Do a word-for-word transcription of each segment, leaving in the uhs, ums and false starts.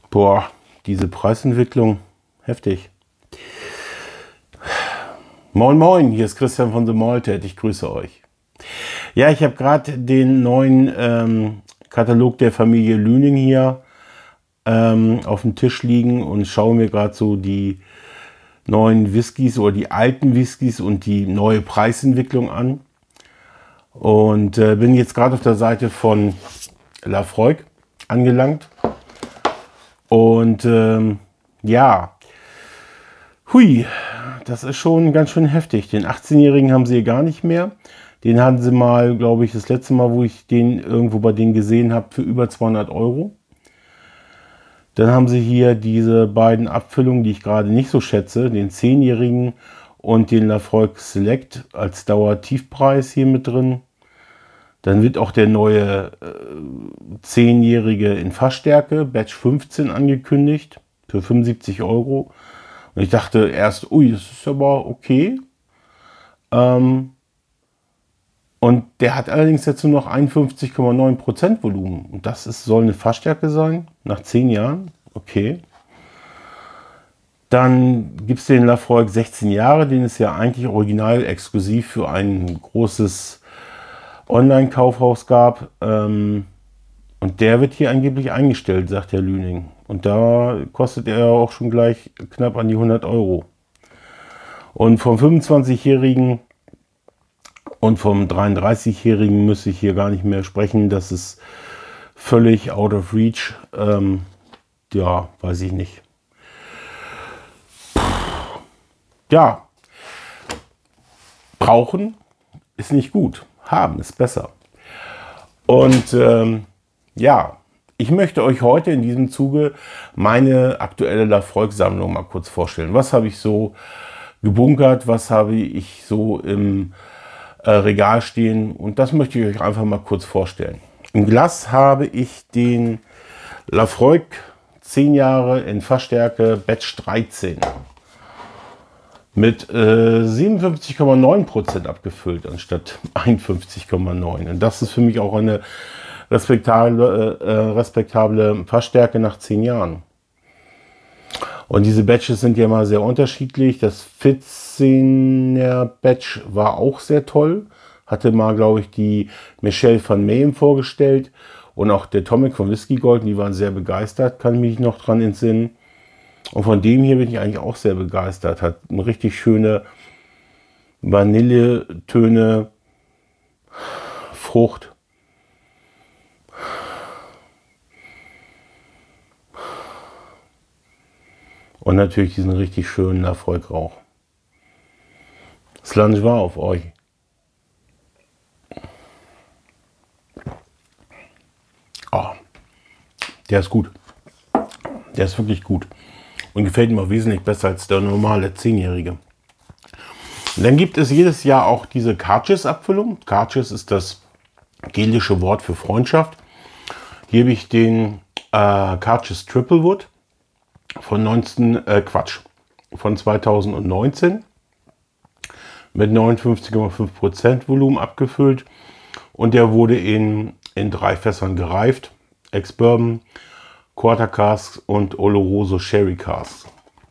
Boah, diese Preisentwicklung, heftig. Moin Moin, hier ist Christian von The Malted, ich grüße euch. Ja, ich habe gerade den neuen ähm, Katalog der Familie Lüning hier ähm, auf dem Tisch liegen und schaue mir gerade so die neuen Whiskys oder die alten Whiskys und die neue Preisentwicklung an. Und äh, bin jetzt gerade auf der Seite von Laphroaig angelangt. Und ähm, ja, hui, das ist schon ganz schön heftig. Den achtzehnjährigen haben sie gar nicht mehr. Den hatten sie mal, glaube ich, das letzte Mal, wo ich den irgendwo bei denen gesehen habe, für über zweihundert Euro. Dann haben sie hier diese beiden Abfüllungen, die ich gerade nicht so schätze, den zehnjährigen und den Laphroaig Select als Dauertiefpreis hier mit drin. Dann wird auch der neue äh, zehnjährige in Fassstärke, Batch fünfzehn, angekündigt für fünfundsiebzig Euro. Und ich dachte erst, ui, das ist aber okay. Ähm, und der hat allerdings jetzt nur noch einundfünfzig Komma neun Prozent Volumen. Und das ist, soll eine Fassstärke sein, nach zehn Jahren. Okay. Dann gibt es den Laphroaig sechzehn Jahre, den ist ja eigentlich original exklusiv für ein großes Online-Kaufhaus gab. Ähm, und der wird hier angeblich eingestellt, sagt der Lüning. Und da kostet er auch schon gleich knapp an die hundert Euro. Und vom fünfundzwanzigjährigen und vom dreiunddreißigjährigen müsste ich hier gar nicht mehr sprechen. Das ist völlig out of reach. Ähm, ja, weiß ich nicht. Ja, brauchen ist nicht gut. Haben ist besser. Und ähm, ja, ich möchte euch heute in diesem Zuge meine aktuelle Laphroaig-Sammlung mal kurz vorstellen. Was habe ich so gebunkert, was habe ich so im äh, Regal stehen, und das möchte ich euch einfach mal kurz vorstellen. Im Glas habe ich den Laphroaig zehn Jahre in Fassstärke Batch dreizehn. Mit äh, siebenundfünfzig Komma neun Prozent abgefüllt anstatt einundfünfzig Komma neun. Und das ist für mich auch eine respektable, äh, respektable Fassstärke nach zehn Jahren. Und diese Batches sind ja mal sehr unterschiedlich. Das vierzehner Batch war auch sehr toll. Hatte mal, glaube ich, die Michelle van Mayhem vorgestellt. Und auch der Tomek von Whisky Gold. Die waren sehr begeistert, kann ich mich noch dran entsinnen. Und von dem hier bin ich eigentlich auch sehr begeistert. Hat eine richtig schöne Vanilletöne, Frucht. Und natürlich diesen richtig schönen Laphroaig-Rauch. Slange war auf euch. Oh, der ist gut. Der ist wirklich gut. Und gefällt mir wesentlich besser als der normale zehnjährige. Und dann gibt es jedes Jahr auch diese Kärtjes-Abfüllung. Kärtjes ist das gelische Wort für Freundschaft. Hier habe ich den äh, Kärtjes Triple Wood von neunzehn, äh, Quatsch, von zweitausendneunzehn mit neunundfünfzig Komma fünf Prozent Volumen abgefüllt. Und der wurde in, in drei Fässern gereift. Ex-Bourbon, Quarter Cask und Oloroso Sherry Cask.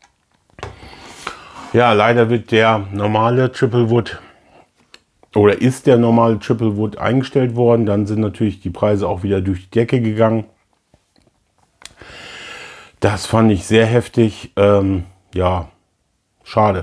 Ja, leider wird der normale Triple Wood oder ist der normale Triple Wood eingestellt worden. Dann sind natürlich die Preise auch wieder durch die Decke gegangen. Das fand ich sehr heftig. Ähm, ja, schade.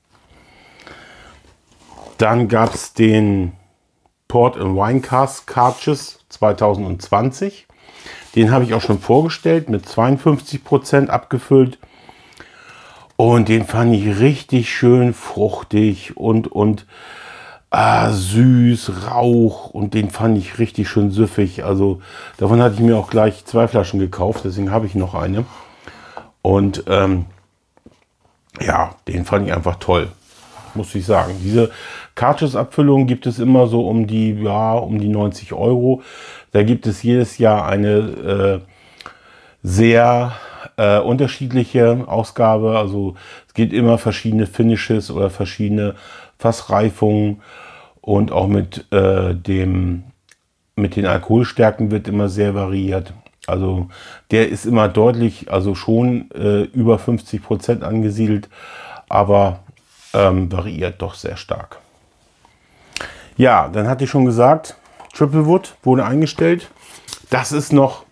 Dann gab es den Port and Wine Cask Kärtjes zweitausendzwanzig. Den habe ich auch schon vorgestellt, mit zweiundfünfzig Prozent abgefüllt. Und den fand ich richtig schön fruchtig und, und ah, süß, Rauch. Und den fand ich richtig schön süffig. Also davon hatte ich mir auch gleich zwei Flaschen gekauft, deswegen habe ich noch eine. Und ähm, ja, den fand ich einfach toll, muss ich sagen. Diese Kärtjes-Abfüllung gibt es immer so um die, ja, um die neunzig Euro. Da gibt es jedes Jahr eine äh, sehr äh, unterschiedliche Ausgabe. Also es gibt immer verschiedene Finishes oder verschiedene Fassreifungen. Und auch mit, äh, dem, mit den Alkoholstärken wird immer sehr variiert. Also der ist immer deutlich, also schon äh, über fünfzig Prozent angesiedelt, aber ähm, variiert doch sehr stark. Ja, dann hatte ich schon gesagt, Triple Wood wurde eingestellt. Das ist noch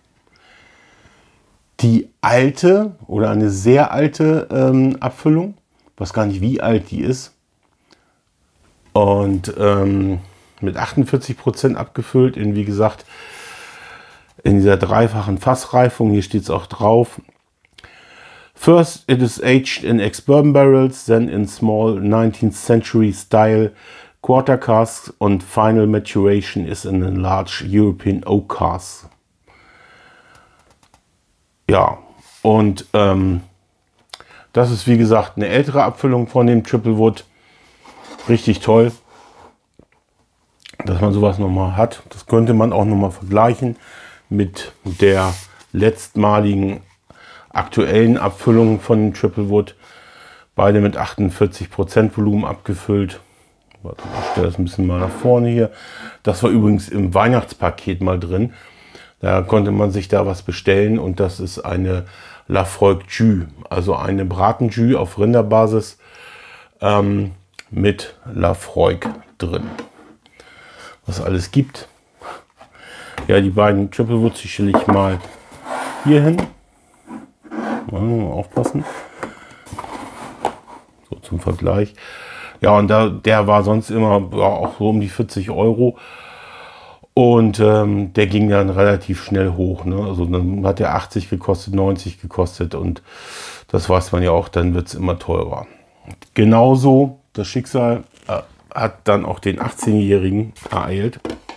die alte oder eine sehr alte ähm, Abfüllung. Ich weiß gar nicht, wie alt die ist. Und ähm, mit achtundvierzig Prozent abgefüllt in, wie gesagt, in dieser dreifachen Fassreifung. Hier steht es auch drauf. First it is aged in ex-bourbon barrels, then in small nineteenth century style quarter casks und final maturation is in a large European oak cask. Ja, und ähm, das ist wie gesagt eine ältere Abfüllung von dem Triple Wood. Richtig toll, dass man sowas nochmal hat. Das könnte man auch nochmal vergleichen mit der letztmaligen aktuellen Abfüllung von dem Triple Wood. Beide mit achtundvierzig Prozent Volumen abgefüllt. Warte, ich stelle das ein bisschen mal nach vorne hier. Das war übrigens im Weihnachtspaket mal drin. Da konnte man sich da was bestellen und das ist eine Laphroaig Jus, also eine Braten-Jus auf Rinderbasis ähm, mit Laphroaig drin. Was alles gibt. Ja, die beiden Triple Woods, die stelle ich mal hier hin. Mal aufpassen. So zum Vergleich. Ja, und da, der war sonst immer ja, auch so um die vierzig Euro. Und ähm, der ging dann relativ schnell hoch. Ne? Also dann hat der achtzig gekostet, neunzig gekostet. Und das weiß man ja auch, dann wird es immer teurer. Genauso, das Schicksal äh, hat dann auch den achtzehnjährigen ereilt.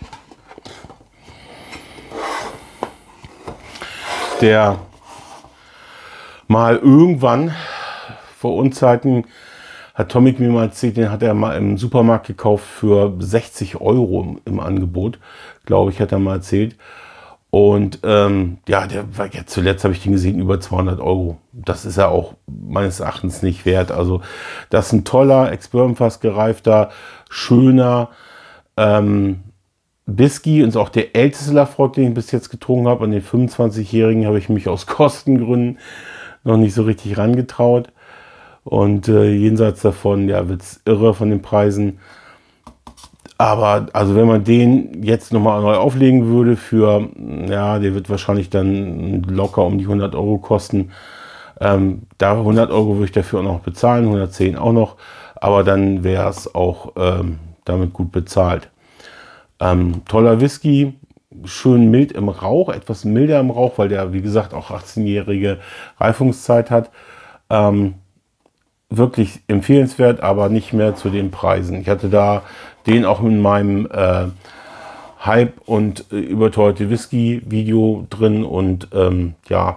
Der mal irgendwann vor Unzeiten hat Tomic mir mal erzählt, den hat er mal im Supermarkt gekauft für sechzig Euro im, im Angebot, glaube ich, hat er mal erzählt. Und ähm, ja, der war ja zuletzt, habe ich den gesehen, über zweihundert Euro. Das ist ja auch meines Erachtens nicht wert. Also das ist ein toller, ex-bourbon-fass gereifter, schöner ähm, Whisky und ist auch der älteste Laphroaig, den ich bis jetzt getrunken habe. An den fünfundzwanzigjährigen habe ich mich aus Kostengründen noch nicht so richtig rangetraut. Und äh, jenseits davon, ja, wird es irre von den Preisen. Aber also wenn man den jetzt nochmal neu auflegen würde für, ja, der wird wahrscheinlich dann locker um die hundert Euro kosten. Ähm, da hundert Euro würde ich dafür auch noch bezahlen, hundertzehn auch noch. Aber dann wäre es auch ähm, damit gut bezahlt. Ähm, toller Whisky, schön mild im Rauch, etwas milder im Rauch, weil der, wie gesagt, auch achtzehnjährige Reifungszeit hat. Ähm, wirklich empfehlenswert, aber nicht mehr zu den Preisen. Ich hatte da den auch in meinem äh, Hype und äh, überteuerte Whisky-Video drin und ähm, ja,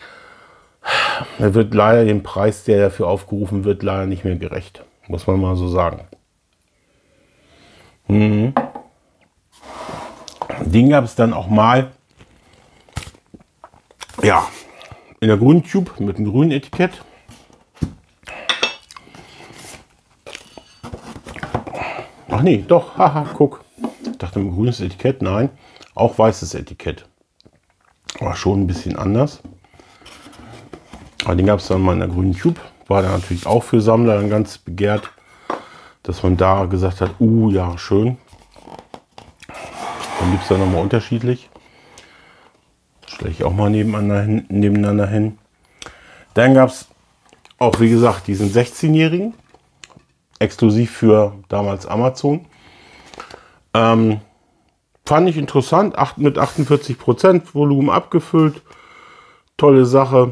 er wird leider dem Preis, der dafür aufgerufen wird, leider nicht mehr gerecht. Muss man mal so sagen. Mhm. Den gab es dann auch mal, ja, in der grünen Tube mit einem grünen Etikett. Ach nee, doch, haha, guck. Ich dachte, ein grünes Etikett, nein, auch weißes Etikett. War schon ein bisschen anders. Aber den gab es dann mal in der grünen Tube. War dann natürlich auch für Sammler dann ganz begehrt, dass man da gesagt hat, uh, ja, schön. Dann gibt es da nochmal unterschiedlich. Stelle ich auch mal nebeneinander hin. Nebeneinander hin. Dann gab es auch, wie gesagt, diesen sechzehnjährigen. Exklusiv für damals Amazon. Ähm, fand ich interessant. acht, mit achtundvierzig Prozent Volumen abgefüllt. Tolle Sache.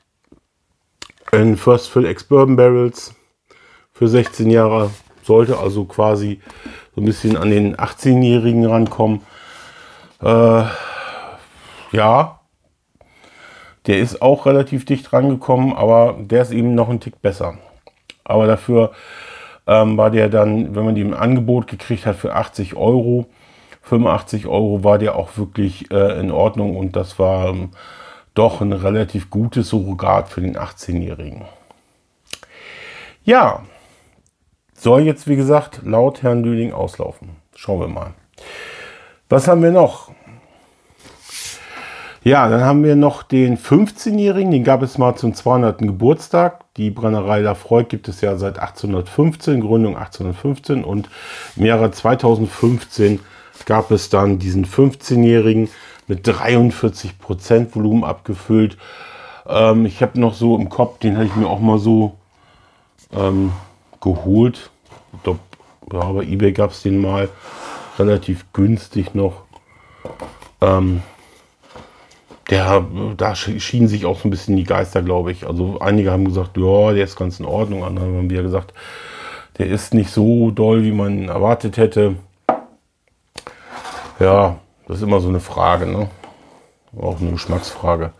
In First Fill Ex-Bourbon Barrels. Für sechzehn Jahre. Sollte also quasi so ein bisschen an den achtzehnjährigen rankommen. Äh, ja. Der ist auch relativ dicht rangekommen, aber der ist eben noch ein Tick besser. Aber dafür ähm, war der dann, wenn man die im Angebot gekriegt hat für achtzig Euro, fünfundachtzig Euro, war der auch wirklich äh, in Ordnung und das war ähm, doch ein relativ gutes Surrogat für den achtzehnjährigen. Ja, soll jetzt wie gesagt laut Herrn Lüning auslaufen. Schauen wir mal. Was haben wir noch? Ja, dann haben wir noch den fünfzehnjährigen, den gab es mal zum zweihundertsten Geburtstag. Die Brennerei Lafroig gibt es ja seit achtzehnhundertfünfzehn, Gründung achtzehnhundertfünfzehn, und im Jahre zweitausendfünfzehn gab es dann diesen fünfzehnjährigen mit dreiundvierzig Prozent Volumen abgefüllt. Ähm, ich habe noch so im Kopf, den hatte ich mir auch mal so ähm, geholt. Ich glaub, ja, bei eBay gab es den mal relativ günstig noch. Ähm, der, da schienen sich auch so ein bisschen die Geister, glaube ich. Also einige haben gesagt, ja, der ist ganz in Ordnung. Andere haben wieder gesagt, der ist nicht so doll, wie man erwartet hätte. Ja, das ist immer so eine Frage, ne? Auch eine Geschmacksfrage.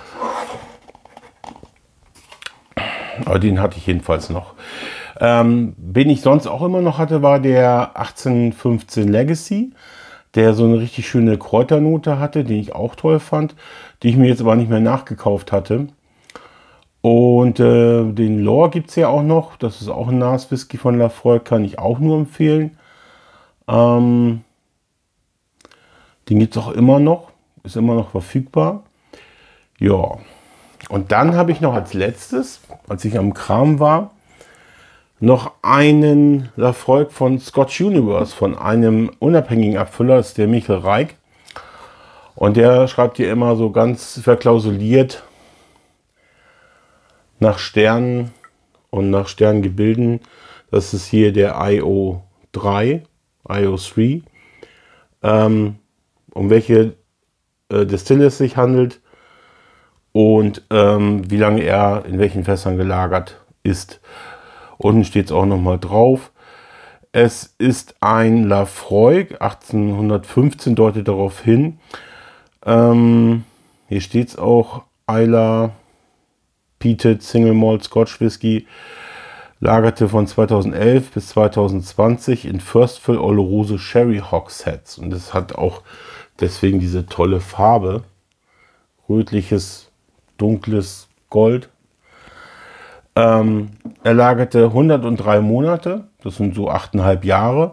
Aber den hatte ich jedenfalls noch. Ähm, wen ich sonst auch immer noch hatte, war der achtzehnhundertfünfzehn Legacy, der so eine richtig schöne Kräuternote hatte, den ich auch toll fand, die ich mir jetzt aber nicht mehr nachgekauft hatte. Und äh, den Lore gibt es ja auch noch. Das ist auch ein Naswhisky von Lafroig, kann ich auch nur empfehlen. Ähm, den gibt es auch immer noch, ist immer noch verfügbar. Ja, und dann habe ich noch als letztes, als ich am Kram war, noch einen Lafroig von Scotch Universe, von einem unabhängigen Abfüller, das ist der Michael Reik. Und der schreibt hier immer so ganz verklausuliert nach Sternen und nach Sterngebilden. Das ist hier der I O drei, I O drei, ähm, um welche äh, Destille es sich handelt und ähm, wie lange er in welchen Fässern gelagert ist. Unten steht es auch noch mal drauf. Es ist ein Lafroig, achtzehnhundertfünfzehn deutet darauf hin. Ähm, hier steht es auch, Islay Peated Single Malt Scotch Whisky, lagerte von zweitausendelf bis zweitausendzwanzig in First Fill Oloroso Sherry Hogsheads. Und es hat auch deswegen diese tolle Farbe. Rötliches, dunkles Gold. Ähm, er lagerte hundertdrei Monate, das sind so achteinhalb Jahre.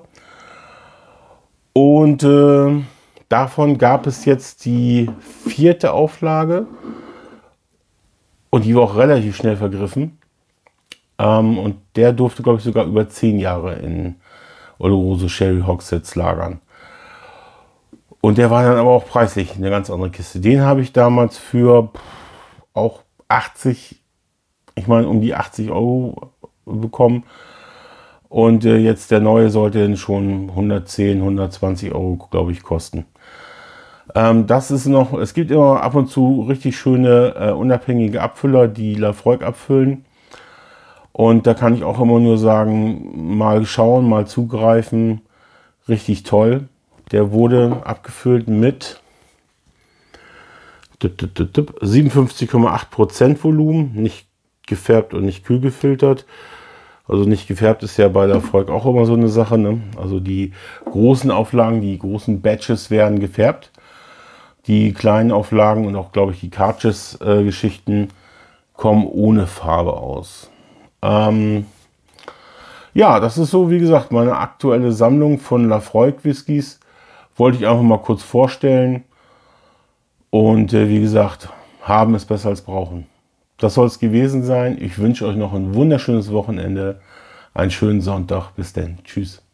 Und äh, davon gab es jetzt die vierte Auflage. Und die war auch relativ schnell vergriffen. Ähm, und der durfte, glaube ich, sogar über zehn Jahre in Oloroso Sherry Hogsheads lagern. Und der war dann aber auch preislich eine ganz andere Kiste. Den habe ich damals für auch achtzig, ich meine um die achtzig Euro bekommen. Und äh, jetzt der neue sollte dann schon hundertzehn, hundertzwanzig Euro, glaube ich, kosten. Ähm, das ist noch, es gibt immer ab und zu richtig schöne äh, unabhängige Abfüller, die Lafroig abfüllen. Und da kann ich auch immer nur sagen, mal schauen, mal zugreifen. Richtig toll. Der wurde abgefüllt mit siebenundfünfzig Komma acht Prozent Volumen, nicht gefärbt und nicht kühl gefiltert. Also nicht gefärbt ist ja bei Lafroig auch immer so eine Sache, ne? Also die großen Auflagen, die großen Batches werden gefärbt. Die kleinen Auflagen und auch, glaube ich, die Cartridge-Geschichten äh, kommen ohne Farbe aus. Ähm, ja, das ist so, wie gesagt, meine aktuelle Sammlung von Lafroig Whiskys. Wollte ich einfach mal kurz vorstellen. Und äh, wie gesagt, haben ist besser als brauchen. Das soll es gewesen sein. Ich wünsche euch noch ein wunderschönes Wochenende. Einen schönen Sonntag. Bis dann. Tschüss.